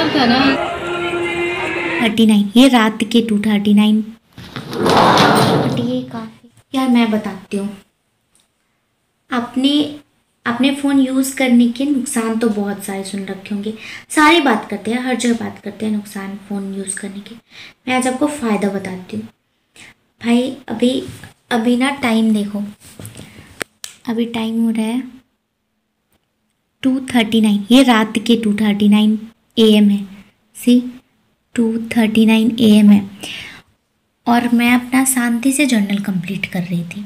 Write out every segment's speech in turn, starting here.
खराब था ना। 39, ये रात के 2:39। बट ये काफ़ी यार, मैं बताती हूँ, अपने फ़ोन यूज़ करने के नुकसान तो बहुत सारे सुन रखे होंगे। सारी बात करते हैं, हर जगह बात करते हैं नुकसान फ़ोन यूज़ करने के। मैं आज आपको फ़ायदा बताती हूँ। भाई अभी ना टाइम देखो, अभी टाइम हो रहा है 2:39, ये रात के 2:39 AM है। सी 2:39 AM है और मैं अपना शांति से जर्नल कंप्लीट कर रही थी।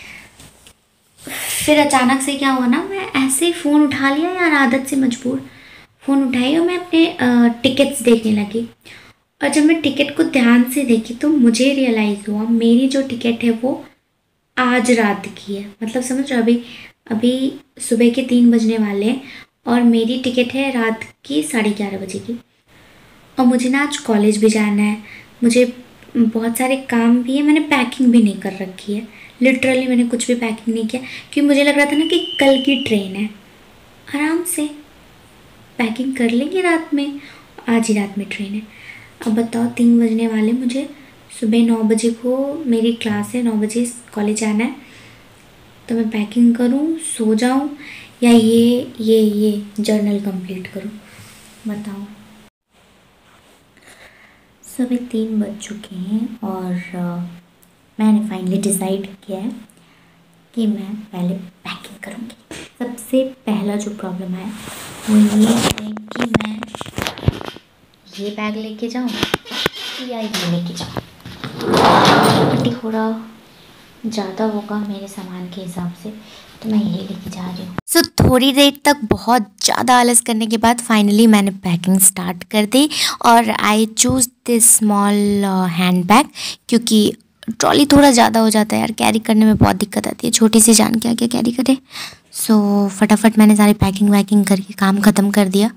फिर अचानक से क्या हुआ ना, मैं ऐसे ही फ़ोन उठा लिया यार, आदत से मजबूर फ़ोन उठाई और मैं अपने टिकट्स देखने लगी। और जब मैं टिकट को ध्यान से देखी तो मुझे रियलाइज़ हुआ मेरी जो टिकट है वो आज रात की है। मतलब समझ रहे हो, अभी सुबह के 3 बजने वाले हैं और मेरी टिकट है रात की 11:30 बजे की। और मुझे ना आज कॉलेज भी जाना है, मुझे बहुत सारे काम भी है, मैंने पैकिंग भी नहीं कर रखी है। लिटरली मैंने कुछ भी पैकिंग नहीं किया क्योंकि मुझे लग रहा था ना कि कल की ट्रेन है, आराम से पैकिंग कर लेंगे रात में, आज ही रात में ट्रेन है। अब बताओ 3 बजने वाले, मुझे सुबह 9 बजे को मेरी क्लास है, 9 बजे कॉलेज आना है। तो मैं पैकिंग करूँ, सो जाऊँ या ये जर्नल कंप्लीट करूँ, बताओ। सुबह 3 बज चुके हैं और मैंने फाइनली डिसाइड किया है कि मैं पहले पैकिंग करूँगी। सबसे पहला जो प्रॉब्लम है वो ये है कि मैं ये बैग लेके जाऊँ या ये लेके जाऊँ। थोड़ा ज़्यादा होगा मेरे सामान के हिसाब से, तो मैं यही लेके जा रही हूँ। सो थोड़ी देर तक बहुत ज़्यादा आलस करने के बाद फाइनली मैंने पैकिंग स्टार्ट कर दी और I choose this small hand bag, क्योंकि ट्रॉली थोड़ा ज़्यादा हो जाता है यार, कैरी करने में बहुत दिक्कत आती है, छोटी सी जान क्या क्या कैरी करे। सो फटाफट मैंने सारी पैकिंग वैकिंग करके काम ख़त्म कर दिया।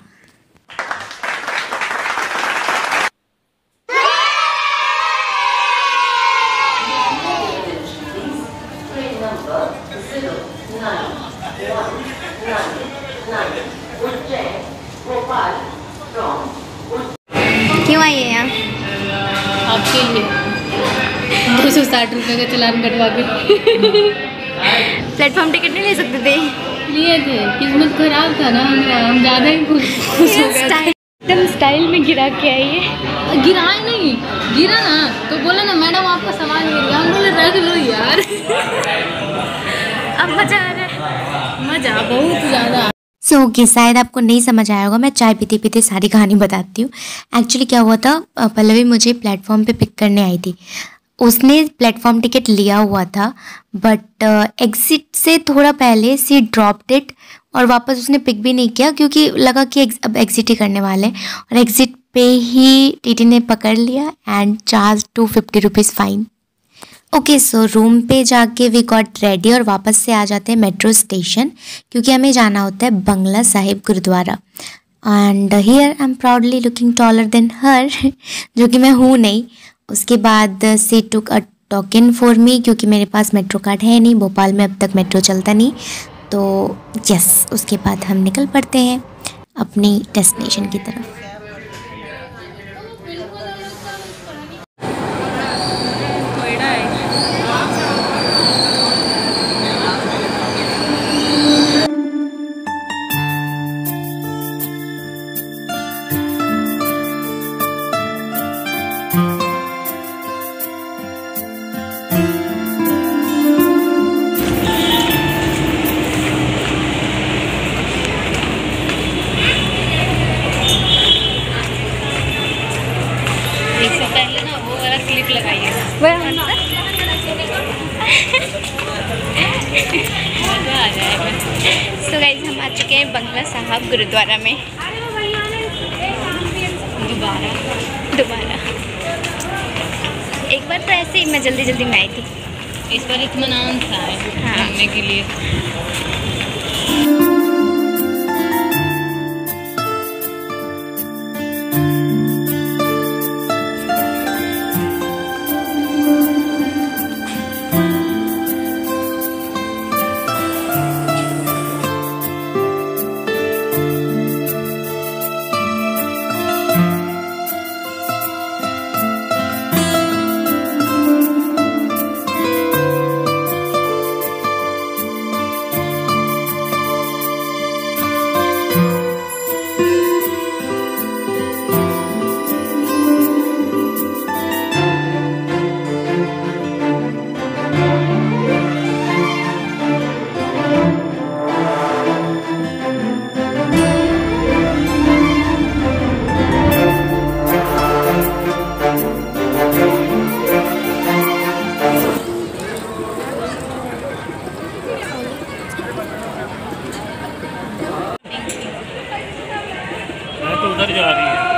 क्यों आई है यहाँ? आपके लिए 260 रुपये का चालान कटवा के। प्लेटफॉर्म टिकट नहीं ले सकते थे? लिए थे, किस्मत खराब था ना, हम ज़्यादा ही खुश हो गए। एकदम स्टाइल में गिरा के आई है। गिराए नहीं, गिरा ना तो बोला ना मैडम आपका सामान गिर गया, हम बोले रख लो यार। अब मज़ा आ रहा है, मज़ा बहुत ज़्यादा। ओके, शायद आपको नहीं समझ आया होगा, मैं चाय पीते पीते सारी कहानी बताती हूँ। एक्चुअली क्या हुआ था, पल्लवी मुझे प्लेटफॉर्म पे पिक करने आई थी। उसने प्लेटफॉर्म टिकट लिया हुआ था बट एग्ज़िट से थोड़ा पहले सी ड्रॉप्ड इट और वापस उसने पिक भी नहीं किया क्योंकि लगा कि अब एग्ज़िट ही करने वाले हैं, और एग्ज़िट पे ही टीटी ने पकड़ लिया and charge 250 rupees fine. Okay, so room पे जाके वी गॉट रेडी और वापस से आ जाते हैं मेट्रो स्टेशन, क्योंकि हमें जाना होता है Bangla Sahib Gurudwara. And here I am proudly looking taller than her, जो कि मैं हूँ नहीं। उसके बाद सी टुक अ टोकन फॉर मी, क्योंकि मेरे पास मेट्रो कार्ड है नहीं, भोपाल में अब तक मेट्रो चलता नहीं। तो यस, उसके बाद हम निकल पड़ते हैं अपनी डेस्टिनेशन की तरफ। सो गाइस, हम आ चुके हैं बंगला साहब गुरुद्वारा में दोबारा। एक बार तो ऐसे ही मैं जल्दी में आई थी, इस बार इत्मीनान था घूमने के लिए। इधर जा रही है।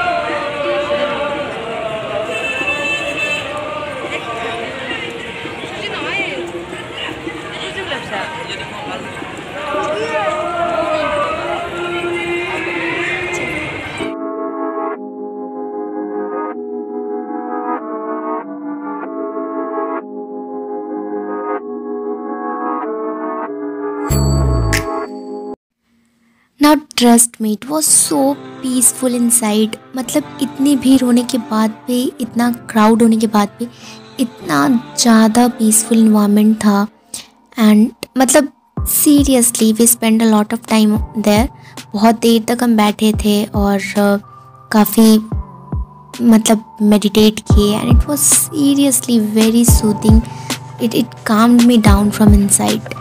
Now trust me, it was so peaceful inside. मतलब इतनी भीड़ होने के बाद भी, इतना क्राउड होने के बाद भी इतना ज़्यादा पीसफुल इन्वायरमेंट था। एंड मतलब seriously we spend a lot of time there. बहुत देर तक हम बैठे थे और काफ़ी मतलब मेडिटेट किए and it was seriously very soothing. It calmed me down from inside.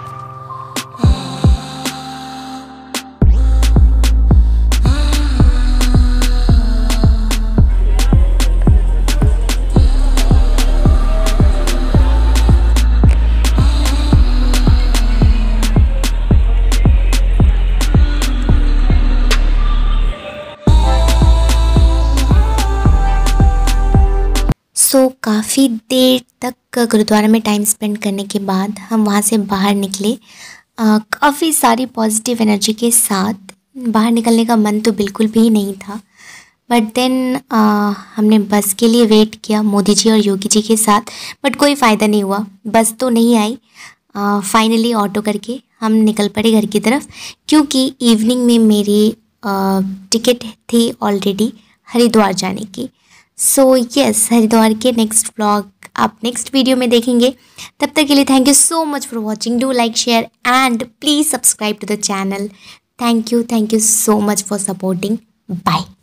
काफ़ी देर तक गुरुद्वारा में टाइम स्पेंड करने के बाद हम वहाँ से बाहर निकले काफ़ी सारी पॉजिटिव एनर्जी के साथ। बाहर निकलने का मन तो बिल्कुल भी नहीं था, बट देन हमने बस के लिए वेट किया मोदी जी और योगी जी के साथ, बट कोई फ़ायदा नहीं हुआ, बस तो नहीं आई। फाइनली ऑटो करके हम निकल पड़े घर की तरफ, क्योंकि इवनिंग में मेरी टिकट थी ऑलरेडी हरिद्वार जाने की। सो यस, हरिद्वार के नेक्स्ट व्लॉग आप नेक्स्ट वीडियो में देखेंगे। तब तक के लिए thank you so much for watching. Do like, share and please subscribe to the channel. Thank you so much for supporting. Bye.